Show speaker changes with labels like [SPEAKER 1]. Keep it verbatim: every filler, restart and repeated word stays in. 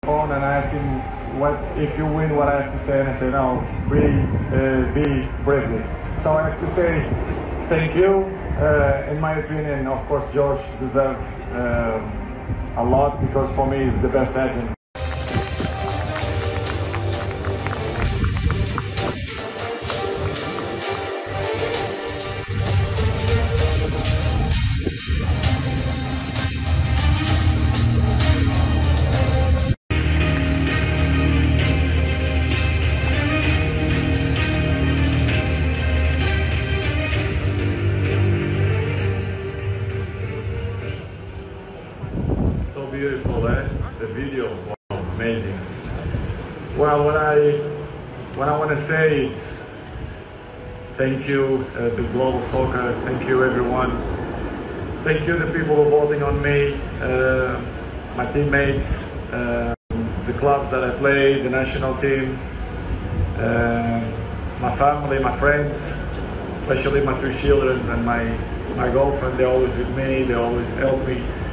[SPEAKER 1] phone and I asked him, what if you win, what I have to say, and I said, no, be, uh, be bravely. So I have to say thank you. Uh, in my opinion, of course, George deserves uh, a lot, because for me he's the best agent.
[SPEAKER 2] So beautiful, eh? The video, wow, amazing. Well, what I what I want to say is thank you, uh, the Global Soccer. Thank you, everyone. Thank you, the people who are voting on me, uh, my teammates, uh, the clubs that I play, the national team, uh, my family, my friends, especially my three children and my my girlfriend. They're always with me. They always help me.